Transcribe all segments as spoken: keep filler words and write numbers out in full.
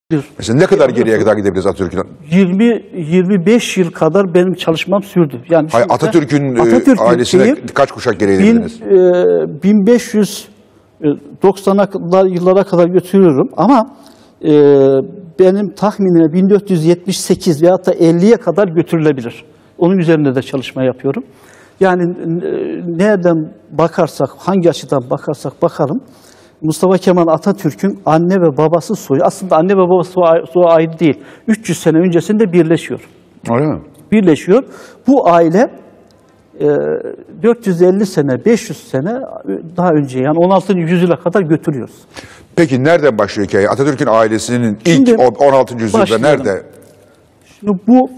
Mesela ne kadar geriye kadar gidebiliriz Atatürk'ün? yirmi yirmi beş yıl kadar benim çalışmam sürdü. Yani Hayır, Atatürk'ün Atatürk ailesine şehir, kaç kuşak geriye gidebiliriz? bin beş yüz doksanlar yıllara kadar götürüyorum ama e, benim tahminime bin dört yüz yetmiş sekiz veyahut da elliye kadar götürülebilir. Onun üzerinde de çalışma yapıyorum. Yani nereden bakarsak, hangi açıdan bakarsak bakalım, Mustafa Kemal Atatürk'ün anne ve babası soyu, aslında anne ve babası soyu ayrı değil, üç yüz sene öncesinde birleşiyor. Öyle mi? Birleşiyor. Bu aile dört yüz elli sene, beş yüz sene daha önce, yani on altıncı yüzyıla kadar götürüyoruz. Peki nereden başlıyor hikaye? Atatürk'ün ailesinin ilk Şimdi, on altıncı yüzyılda başlayalım. Nerede? Şimdi bu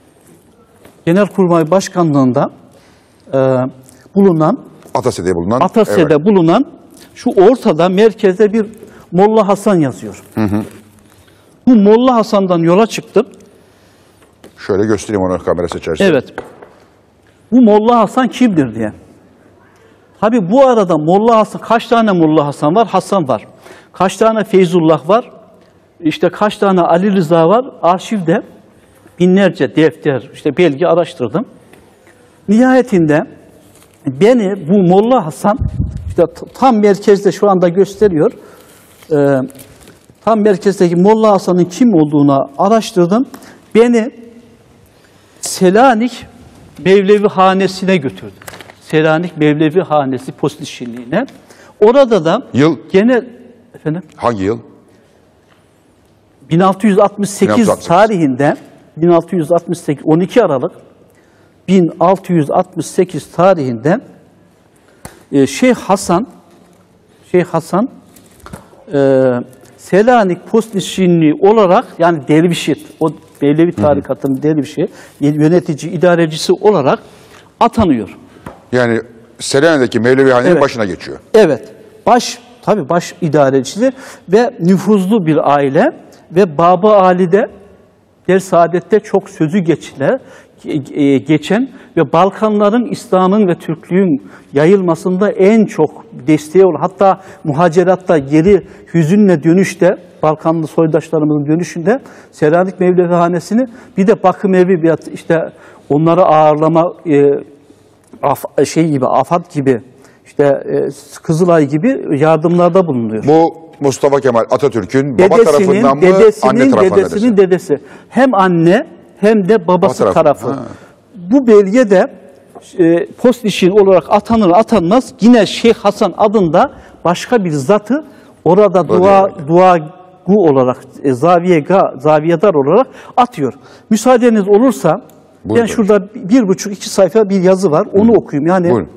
Genelkurmay Başkanlığı'nda e, bulunan Atase'de bulunan Atase'de evet. bulunan şu ortada merkezde bir Molla Hasan yazıyor. Hı hı. Bu Molla Hasan'dan yola çıktım. Şöyle göstereyim onu kamerası içerisinde. Evet. Bu Molla Hasan kimdir diye. Tabi bu arada Molla Hasan, kaç tane Molla Hasan var? Hasan var. Kaç tane Feyzullah var? İşte kaç tane Ali Rıza var? Arşivde binlerce defter, işte belge araştırdım. Nihayetinde beni bu Molla Hasan, işte tam merkezde şu anda gösteriyor. Ee, tam merkezdeki Molla Hasan'ın kim olduğunu araştırdım. Beni Selanik Mevlevi Hanesi'ne götürdü. Selanik Mevlevi Hanesi Postişinliğine. Orada da yıl gene efendim hangi yıl? bin altı yüz altmış sekiz, bin altı yüz altmış sekiz tarihinde bin altı yüz altmış sekiz on iki Aralık bin altı yüz altmış sekiz tarihinde e, Şeyh Hasan Şeyh Hasan e, Selanik Postişinliği olarak, yani dervişi, o Mevlevi tarikatının dervişi, yönetici, idarecisi olarak atanıyor. Yani Selanik'teki Mevlevihane'nin evet. başına geçiyor. Evet. Baş, tabii baş idarecisi ve nüfuzlu bir aile ve Baba Ali'de, Der Saadet'te çok sözü geçilen, geçen ve Balkanların İslam'ın ve Türklüğün yayılmasında en çok desteği olan, hatta muhaceratta geri hüzünle dönüşte, Balkanlı soydaşlarımızın dönüşünde Selanik Mevlevi Hanesi'ni, bir de bakım evi, işte onları ağırlama e, af, şey gibi, AFAD gibi, işte e, Kızılay gibi yardımlarda bulunuyor. Bu Mustafa Kemal Atatürk'ün baba tarafından mı, anne tarafından dedesinin dedesi. Hem anne hem de babası baba tarafı. tarafı. Bu belgede e, Postişin olarak atanır atanmaz yine Şeyh Hasan adında başka bir zatı orada dua dua gu olarak e, zaviye ga, zaviyedar olarak atıyor. Müsaadeniz olursa Buyurun. Ben şurada bir buçuk iki sayfa bir yazı var. Onu Hı. okuyayım. Yani Buyurun.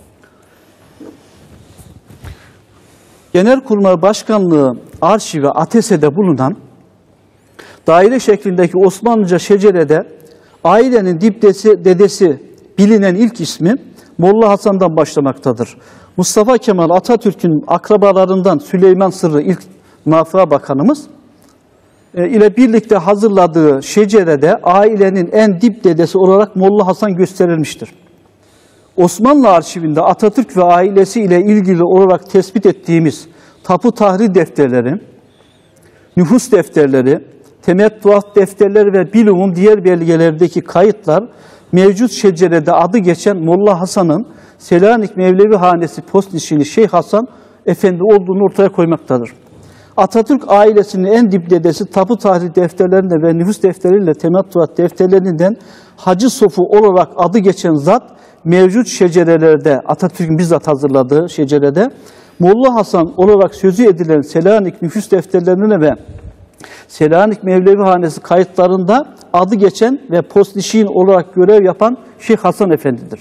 Genelkurmay Başkanlığı arşivi Atase'de bulunan daire şeklindeki Osmanlıca şecerede ailenin dipdesi, dedesi bilinen ilk ismi Molla Hasan'dan başlamaktadır. Mustafa Kemal Atatürk'ün akrabalarından Süleyman Sırrı ilk Münafığa Bakanımız e, ile birlikte hazırladığı şecerede ailenin en dip dedesi olarak Molla Hasan gösterilmiştir. Osmanlı arşivinde Atatürk ve ailesi ile ilgili olarak tespit ettiğimiz tapu tahrir defterleri, nüfus defterleri, temettuat defterleri ve bilumum diğer belgelerdeki kayıtlar mevcut şecerede adı geçen Molla Hasan'ın Selanik Mevlevi Hanesi Postişini Şeyh Hasan Efendi olduğunu ortaya koymaktadır. Atatürk ailesinin en dip dedesi tapu tahrir defterlerinde ve nüfus defterleriyle temettuat defterlerinden Hacı Sofu olarak adı geçen zat mevcut şecerelerde, Atatürk'ün bizzat hazırladığı şecerede Molla Hasan olarak sözü edilen Selanik nüfus defterlerine ve Selanik Mevlevi Hanesi kayıtlarında adı geçen ve postişin olarak görev yapan Şeyh Hasan Efendi'dir.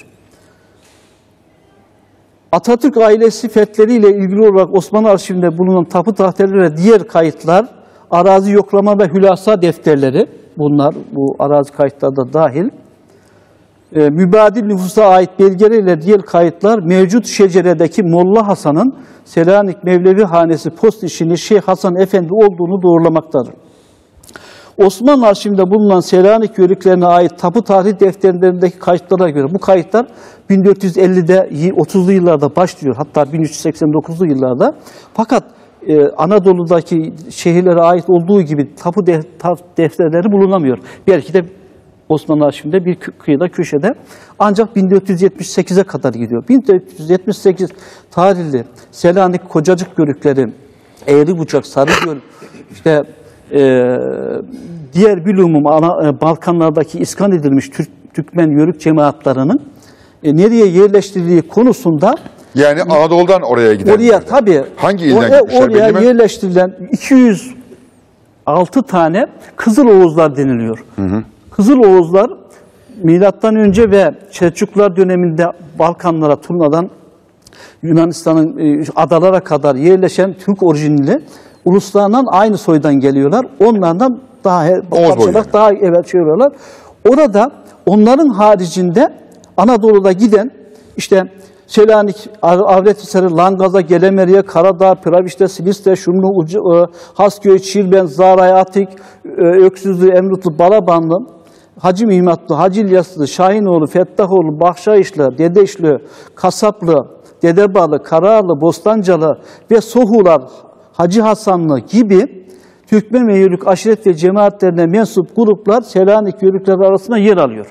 Atatürk ailesi fethleriyle ilgili olarak Osmanlı arşivinde bulunan tapu tahterleri ve diğer kayıtlar, arazi yoklama ve hülasa defterleri, bunlar bu arazi kayıtları da dahil, e, mübadil nüfusa ait belgeleriyle diğer kayıtlar mevcut şeceredeki Molla Hasan'ın Selanik Mevlevi Hanesi postişini Şeyh Hasan Efendi olduğunu doğrulamaktadır. Osmanlı arşivinde bulunan Selanik yörüklerine ait tapu tarih defterlerindeki kayıtlara göre bu kayıtlar bin dört yüz ellide otuzlu yıllarda başlıyor, hatta bin üç yüz seksen dokuzlu yıllarda. Fakat e, Anadolu'daki şehirlere ait olduğu gibi tapu de, tap defterleri bulunamıyor. Belki de Osmanlı arşivinde bir kıyıda köşede, ancak bin dört yüz yetmiş sekize kadar gidiyor. bin dört yüz yetmiş sekiz tarihli Selanik Kocacık Yörükleri, Eğribucak, Sarıgöl, işte e, diğer bilumum ana, e, Balkanlardaki iskan edilmiş Türk, Türkmen Yörük cemaatlerinin e, nereye yerleştirildiği konusunda, yani Anadolu'dan oraya gidenler. oraya tabii hangi ilden oraya, gitmişler oraya belli mi? yerleştirilen iki yüz altı tane Kızıl Oğuzlar deniliyor. Hı hı. Kızıl Oğuzlar milattan önce ve Selçuklular döneminde Balkanlara, Turna'dan Yunanistan'ın e, adalara kadar yerleşen Türk orijinli uluslarından aynı soydan geliyorlar. Onlardan daha parçalar, daha evet çeviriyorlar. Orada onların haricinde Anadolu'da giden işte Selanik, Avrethisarı, Langaz'a, Gelemeri'ye, Karadağ, Pravişte, Siliste, Şumlu, Ucu, Hasköy, Çirben, Zaray, Atik, Öksüzlü, Emrutlu, Balabanlı, Hacı Mihmatlı, Hacı İlyaslı, Şahinoğlu, Fettahoğlu, Bahşaişli, Dedeşli, Kasaplı, Dedebalı, Karaağlı, Bostancalı ve Sohular, Hacı Hasanlı gibi Türkmen ve Yörük aşiret ve cemaatlerine mensup gruplar Selanik Yörükleri arasında yer alıyor.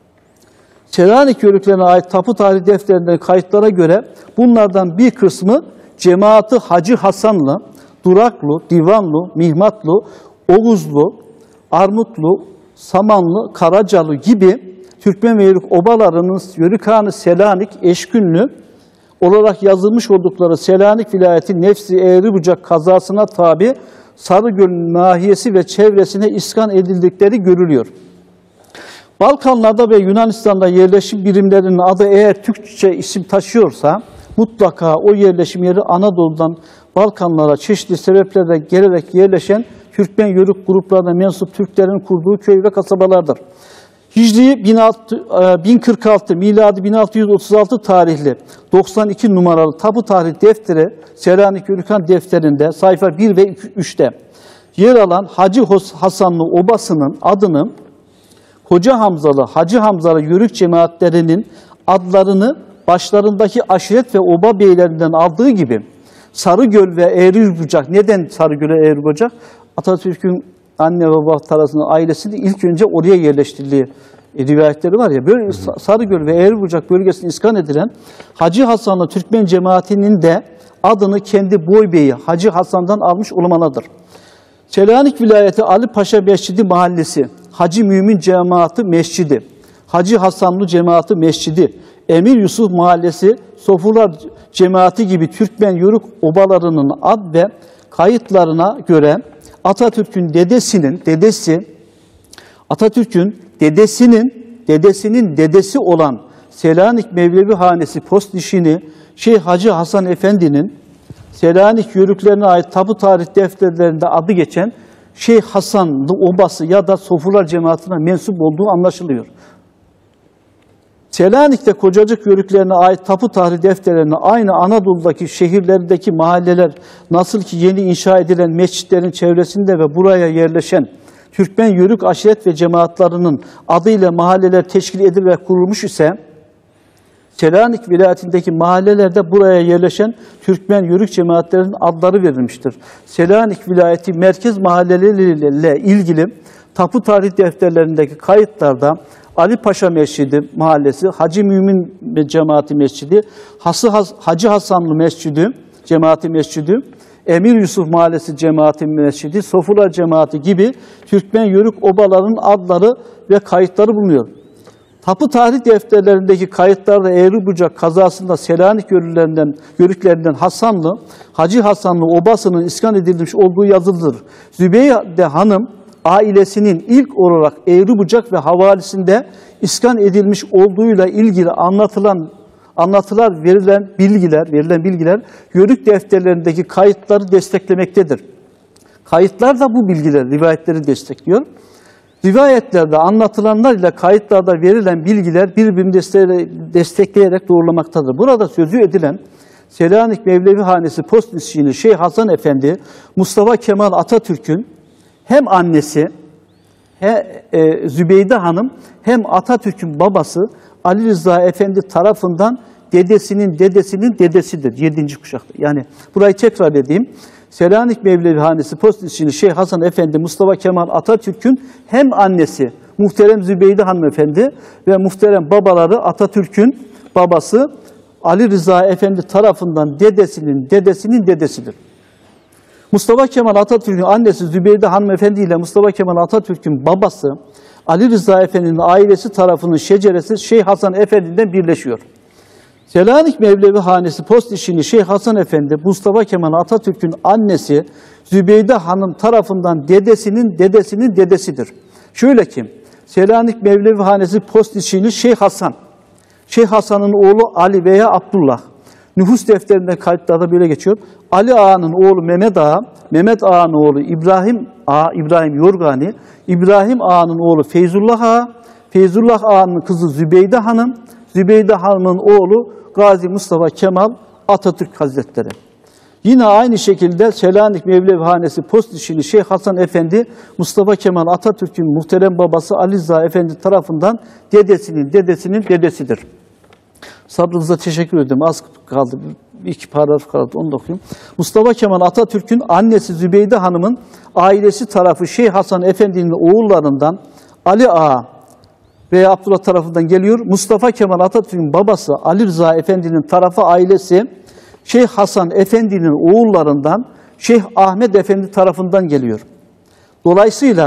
Selanik Yörüklerine ait tapu tarih defterlerinde kayıtlara göre bunlardan bir kısmı cemaati Hacı Hasanlı, Duraklı, Divanlı, Mihmatlı, Oğuzlu, Armutlu, Samanlı, Karacalı gibi Türkmen ve Yörük obalarının Yörükhanı Selanik, Eşkünlü olarak yazılmış oldukları Selanik vilayeti Nefsi Eğribucak kazasına tabi Sarıgöl nahiyesi ve çevresine iskan edildikleri görülüyor. Balkanlarda ve Yunanistan'da yerleşim birimlerinin adı eğer Türkçe isim taşıyorsa mutlaka o yerleşim yeri Anadolu'dan Balkanlara çeşitli sebeplerle gelerek yerleşen Türkmen Yörük gruplarına mensup Türklerin kurduğu köy ve kasabalardır. Hicri bin kırk altı, miladi bin altı yüz otuz altı tarihli doksan iki numaralı tapu tarih defteri Selanik Yörükhan defterinde sayfa bir ve üçte yer alan Hacı Hasanlı obasının adını Hoca Hamzalı, Hacı Hamzalı Yörük cemaatlerinin adlarını başlarındaki aşiret ve oba beylerinden aldığı gibi Sarıgöl ve Eğribucak. Neden Sarıgöl ve Eğribucak? Atatürk'ün anne baba tarafından ailesinin ilk önce oraya yerleştirildiği rivayetleri var ya. Böyle Sarıgöl ve Eğribucak bölgesine iskan edilen Hacı Hasanlı Türkmen cemaatinin de adını kendi boybeyi Hacı Hasan'dan almış olmalıdır. Selanik vilayeti Ali Paşa Mescidi Mahallesi, Hacı Mümin Cemaati Mescidi, Hacı Hasanlı Cemaati Mescidi, Emir Yusuf Mahallesi, Sofular Cemaati gibi Türkmen Yörük obalarının ad ve kayıtlarına göre Atatürk'ün dedesinin dedesi Atatürk'ün dedesinin dedesinin dedesi olan Selanik Mevlevi Hanesi Postnişini Şeyh Hacı Hasan Efendi'nin Selanik Yörüklerine ait tapu tarih defterlerinde adı geçen Şeyh Hasanlı obası ya da Sofular cemaatine mensup olduğu anlaşılıyor. Selanik'te Kocacık Yörüklerine ait tapu tarih defterlerine aynı Anadolu'daki şehirlerdeki mahalleler nasıl ki yeni inşa edilen mescitlerin çevresinde ve buraya yerleşen Türkmen Yörük aşiret ve cemaatlarının adıyla mahalleler teşkil edilerek kurulmuş ise Selanik vilayetindeki mahallelerde buraya yerleşen Türkmen Yörük cemaatlerinin adları verilmiştir. Selanik vilayeti merkez mahalleleriyle ilgili tapu tarih defterlerindeki kayıtlarda Ali Paşa Mescidi Mahallesi, Hacı Mümin Cemaati Mescidi, Hası Has, Hacı Hasanlı Mescidi, Cemaati Mescidi, Emir Yusuf Mahallesi Cemaati Mescidi, Sofular Cemaati gibi Türkmen Yörük obalarının adları ve kayıtları bulunuyor. Tapu tarih defterlerindeki kayıtlarda Eğribucak kazasında Selanik yörüklerinden, yörüklerinden Hasanlı, Hacı Hasanlı obasının iskan edilmiş olduğu yazılıdır. Zübeyde Hanım ailesinin ilk olarak Eğribucak ve havalisinde iskan edilmiş olduğuyla ilgili anlatılan anlatılar verilen bilgiler, verilen bilgiler Yörük defterlerindeki kayıtları desteklemektedir. Kayıtlar da bu bilgiler, rivayetleri destekliyor. Rivayetlerde anlatılanlar ile kayıtlarda verilen bilgiler birbirini destekleyerek doğrulamaktadır. Burada sözü edilen Selanik Mevlevi Hanesi Postnişini Şeyh Hasan Efendi, Mustafa Kemal Atatürk'ün hem annesi he, e, Zübeyde Hanım hem Atatürk'ün babası Ali Rıza Efendi tarafından dedesinin dedesinin dedesidir. Yedinci kuşakta. Yani burayı tekrar edeyim. Selanik Mevlevi Hanesi Postişini Şeyh Hasan Efendi Mustafa Kemal Atatürk'ün hem annesi Muhterem Zübeyde Hanımefendi ve muhterem babaları Atatürk'ün babası Ali Rıza Efendi tarafından dedesinin dedesinin dedesidir. Mustafa Kemal Atatürk'ün annesi Zübeyde Hanımefendi ile Mustafa Kemal Atatürk'ün babası Ali Rıza Efendi'nin ailesi tarafının şeceresi Şeyh Hasan Efendi'den birleşiyor. Selanik Mevlevi Hanesi Postişini Şeyh Hasan Efendi Mustafa Kemal Atatürk'ün annesi Zübeyde Hanım tarafından dedesinin dedesinin dedesidir. Şöyle ki Selanik Mevlevi Hanesi Postişini Şeyh Hasan, Şeyh Hasan'ın oğlu Ali veya Abdullah. Nüfus defterinde kayıtlarda böyle geçiyor. Ali Ağa'nın oğlu Mehmet Ağa, Mehmet Ağa'nın oğlu İbrahim Ağa, İbrahim Yorgani, İbrahim Ağa'nın oğlu Feyzullah Ağa, Feyzullah Ağa'nın kızı Zübeyde Hanım, Zübeyde Hanım'ın oğlu Gazi Mustafa Kemal Atatürk Hazretleri. Yine aynı şekilde Selanik Mevlevi Hanesi Postişini Şeyh Hasan Efendi Mustafa Kemal Atatürk'ün muhterem babası Ali Rıza Efendi tarafından dedesinin dedesinin dedesidir. Sabrınıza teşekkür ederim. Az kaldı. Bir iki paragraf kaldı. Onu da okuyayım. Mustafa Kemal Atatürk'ün annesi Zübeyde Hanım'ın ailesi tarafı Şeyh Hasan Efendi'nin oğullarından Ali Ağa ve Abdullah tarafından geliyor. Mustafa Kemal Atatürk'ün babası Ali Rıza Efendi'nin tarafı ailesi Şeyh Hasan Efendi'nin oğullarından Şeyh Ahmet Efendi tarafından geliyor. Dolayısıyla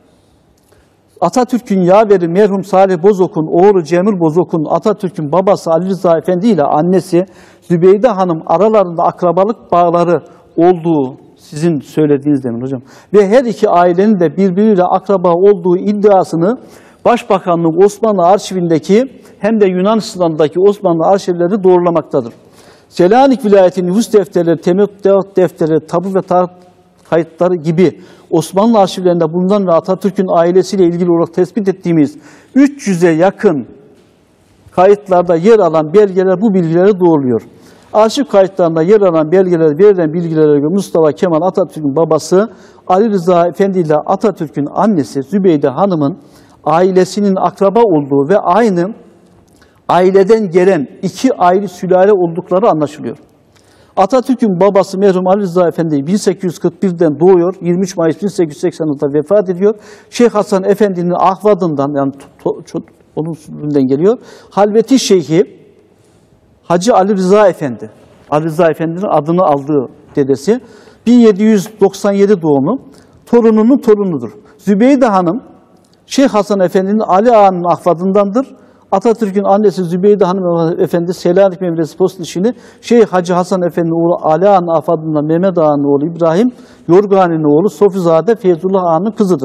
Atatürk'ün yaveri merhum Salih Bozok'un oğlu Cemil Bozok'un Atatürk'ün babası Ali Rıza Efendi ile annesi Zübeyde Hanım aralarında akrabalık bağları olduğu sizin söylediğiniz demin hocam. Ve her iki ailenin de birbiriyle akraba olduğu iddiasını Başbakanlık Osmanlı arşivindeki hem de Yunanistan'daki Osmanlı arşivleri doğrulamaktadır. Selanik vilayeti nüfus defterleri, teminat defterleri, tabu ve tarih kayıtları gibi Osmanlı arşivlerinde bulunan ve Atatürk'ün ailesiyle ilgili olarak tespit ettiğimiz üç yüze yakın kayıtlarda yer alan belgeler bu bilgileri doğruluyor. Arşiv kayıtlarında yer alan belgeler verilen bilgilere göre Mustafa Kemal Atatürk'ün babası Ali Rıza Efendi ile Atatürk'ün annesi Zübeyde Hanım'ın ailesinin akraba olduğu ve aynı aileden gelen iki ayrı sülale oldukları anlaşılıyor. Atatürk'ün babası merhum Ali Rıza Efendi bin sekiz yüz kırk bir'den doğuyor, yirmi üç Mayıs bin sekiz yüz seksen altı'da vefat ediyor. Şeyh Hasan Efendi'nin ahvadından yani onun süründen geliyor. Halveti Şeyhi Hacı Ali Rıza Efendi, Ali Rıza Efendi'nin adını aldığı dedesi bin yedi yüz doksan yedi doğumlu, torununun torunudur. Zübeyde Hanım Şeyh Hasan Efendi'nin Ali Ağa'nın ahvadındandır. Atatürk'ün annesi Zübeyde Hanım Efendi Selanik Mevlesi Postişini Şeyh Hacı Hasan Efendi'nin oğlu Ali Ağa'nın ahvadından Mehmet Ağa'nın oğlu İbrahim Yorgani'nin oğlu Sofizade Feyzullah Ağa'nın kızıdır.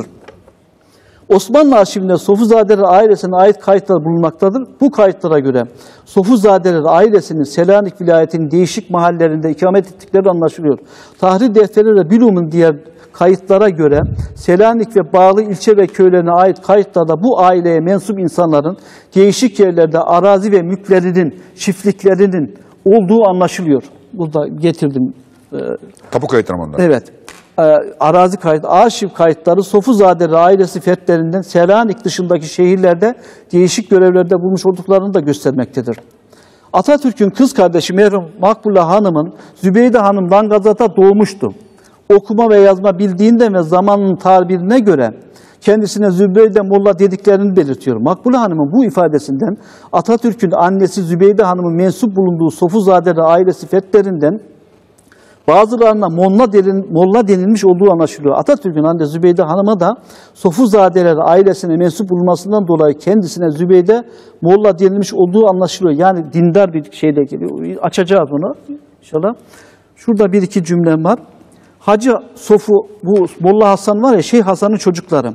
Osmanlı arşivinde Sofuzadeler ailesine ait kayıtlar bulunmaktadır. Bu kayıtlara göre Sofuzadeler ailesinin Selanik vilayetinin değişik mahallelerinde ikamet ettikleri anlaşılıyor. Tahrir defteri ve Bülum'un diğer kayıtlara göre Selanik ve bağlı ilçe ve köylerine ait kayıtlarda bu aileye mensup insanların değişik yerlerde arazi ve mülklerinin, çiftliklerinin olduğu anlaşılıyor. Burada getirdim. Tapu kayıtları bunlar. Evet. Arazi kayıt, arşiv kayıtları Sofuzadeler ailesi fertlerinden Selanik dışındaki şehirlerde değişik görevlerde bulmuş olduklarını da göstermektedir. Atatürk'ün kız kardeşi merhum Makbule Hanım'ın Zübeyde Hanım Langazat'ta doğmuştu. Okuma ve yazma bildiğinden ve zamanın tabirine göre kendisine Zübeyde Molla dediklerini belirtiyor. Makbule Hanım'ın bu ifadesinden Atatürk'ün annesi Zübeyde Hanım'ın mensup bulunduğu Sofuzadeler ailesi fertlerinden bazılarına Molla, delin, Molla denilmiş olduğu anlaşılıyor. Atatürk'ün annesi Zübeyde Hanım'a da Sofuzadeler ailesine mensup bulunmasından dolayı kendisine Zübeyde Molla denilmiş olduğu anlaşılıyor. Yani dindar bir şeyle geliyor. Açacağız onu inşallah. Şurada bir iki cümlem var. Hacı Sofu, bu Molla Hasan var ya, Şeyh Hasan'ın çocukları.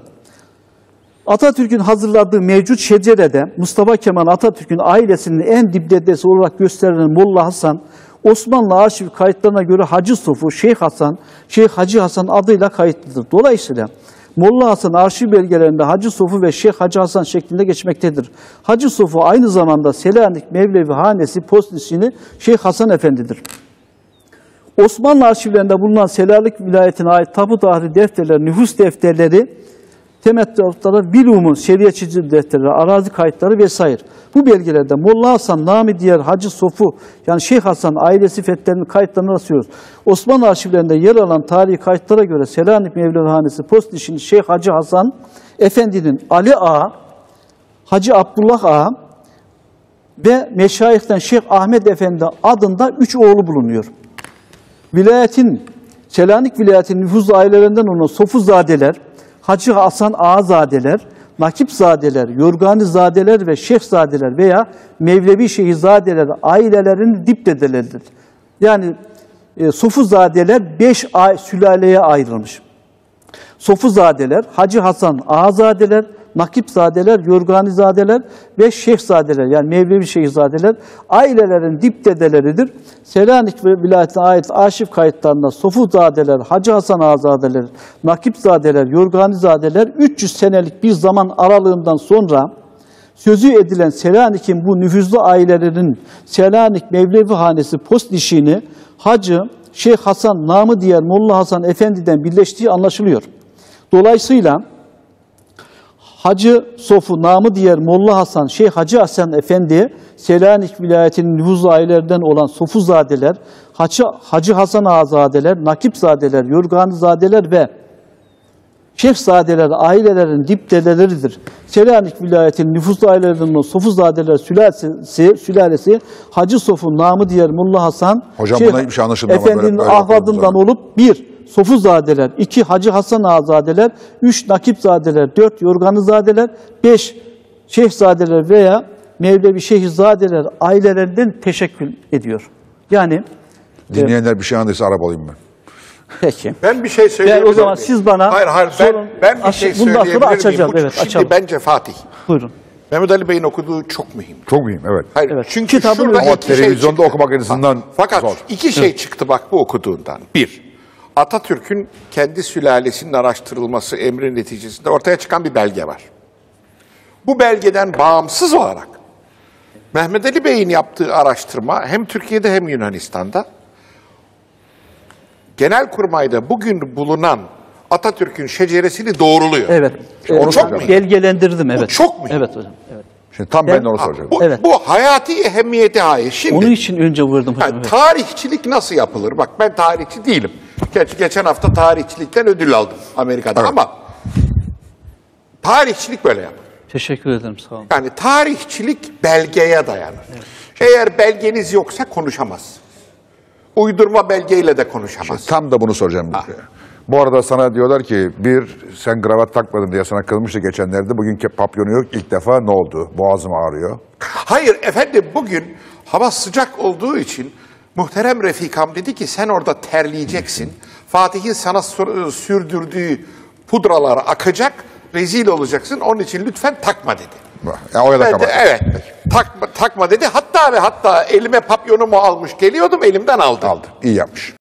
Atatürk'ün hazırladığı mevcut şecerede Mustafa Kemal Atatürk'ün ailesinin en dip dedesi olarak gösterilen Molla Hasan, Osmanlı arşiv kayıtlarına göre Hacı Sofu, Şeyh Hasan, Şeyh Hacı Hasan adıyla kayıtlıdır. Dolayısıyla Molla Hasan arşiv belgelerinde Hacı Sofu ve Şeyh Hacı Hasan şeklinde geçmektedir. Hacı Sofu aynı zamanda Selanik Mevlevi Hanesi Postişini Şeyh Hasan Efendi'dir. Osmanlı arşivlerinde bulunan Selanik vilayetine ait tapu tahrir defterleri, nüfus defterleri temettüatları, bilumu, şeriatçı defterleri, arazi kayıtları vesaire. Bu belgelerde Molla Hasan, namı diğer Hacı Sofu, yani Şeyh Hasan ailesi fethetlerinin kayıtlarını rastlıyoruz. Osmanlı arşivlerinde yer alan tarihi kayıtlara göre Selanik Mevlevihanesi Postnişini Şeyh Hacı Hasan Efendi'nin Ali Ağa, Hacı Abdullah Ağa ve meşayihten Şeyh Ahmet Efendi adında üç oğlu bulunuyor. Vilayetin, Selanik vilayetinin nüfuzlu ailelerinden olan Sofuzadeler, Hacı Hasan Ağazadeler, Nakipzadeler, Yorganizadeler ve Şeyhzadeler veya Mevlevi Şeyhzadeler ailelerinin dipdedeleridir. Yani e, Sofuzadeler beş ay sülaleye ayrılmış. Sofuzadeler, Hacı Hasan Ağazadeler, Nakipzadeler, Yorganizadeler ve Şeyhzadeler, yani Mevlevi Şeyhzadeler ailelerin dipdedeleridir. Selanik vilayetine ait arşiv kayıtlarında Sofuzadeler, Hacı Hasan Ağazadeler, Nakipzadeler, Yorganizadeler üç yüz senelik bir zaman aralığından sonra sözü edilen Selanik'in bu nüfuzlu ailelerinin Selanik Mevlevi Hanesi Postnişini Hacı Şeyh Hasan namı diğer Molla Hasan Efendi'den birleştiği anlaşılıyor. Dolayısıyla Hacı Sofu namı diğer Molla Hasan, Şeyh Hacı Hasan Efendi, Selanik vilayetinin nüfuzlu ailelerden olan Sofuzadeler, Hacı, Hacı Hasan Ağazadeler, Nakipzadeler, Yorganizadeler ve Şeyhzadeler ailelerin dipdedeleridir. Selanik vilayetinin nüfuzlu ailelerinden olan Sofuzadeler sülalesi, sülalesi Hacı Sofu namı diğer Molla Hasan, Hocam Şeyh buna hiçbir şey anlaşılmıyor. Efendi'nin Böyle- böyle ahvadından okudum olup bir Sofuzadeler, iki Hacı Hasan Ağazadeler, üç Nakipzadeler, dört Yorganizadeler, beş Şeyhzadeler veya Mevlevi Şeyhzadeler ailelerinden teşekkül ediyor. Yani Dinleyenler bir şey anladıysa Arap olayım ben. peki. Ben bir şey Ben söyleyebilir o zaman miyim? siz bana Hayır hayır sorun. ben, ben bir Aç- şey bundan sonra söyleyebilir miyim? açacağım, Bu- evet, Şimdi açalım. bence Fatih. Buyurun. Mehmet Ali Bey'in okuduğu çok mühim. Çok mühim, evet. Hayır, Evet. çünkü Kitabın şurada özeti. Ama iki şey televizyonda çıktı. okumak açısından Ha, Fakat zor. iki şey çıktı bak bu okuduğundan. Bir, Atatürk'ün kendi sülalesinin araştırılması emri neticesinde ortaya çıkan bir belge var. Bu belgeden bağımsız olarak Mehmet Ali Bey'in yaptığı araştırma hem Türkiye'de hem Yunanistan'da Genelkurmay'da bugün bulunan Atatürk'ün şeceresini doğruluyor. Evet. Onu Evet, çok ben mühim. belgelendirdim, evet. çok mühim. Evet hocam. Evet. Şimdi tam Ben- ben de onu Ha, soracağım. bu, Evet. bu hayati ehemmiyete haiz. Şimdi Onun için önce vurdum hocam. ha, evet. tarihçilik nasıl yapılır? Bak ben tarihçi değilim. Geç, geçen hafta tarihçilikten ödül aldım Amerika'da Evet. ama tarihçilik böyle yapılır. Teşekkür ederim, sağ olun. Yani tarihçilik belgeye dayanır. Eğer belgeniz yoksa konuşamazsınız. Uydurma belgeyle de konuşamazsınız. Tam da bunu soracağım. Bu arada sana diyorlar ki bir sen kravat takmadın diye sana kılmıştı geçenlerde. Bugün ke- papyonu yok ilk defa, ne oldu? Boğazım ağrıyor. Hayır efendim, bugün hava sıcak olduğu için muhterem Refikam dedi ki sen orada terleyeceksin. Fatih'in sana sür- sürdürdüğü pudralar akacak, rezil olacaksın. Onun için lütfen takma dedi. Ya o ya da Ben de, kapat. evet takma, takma dedi. Hatta ve hatta elime papyonumu almış geliyordum, elimden aldı. Aldı. İyi yapmış.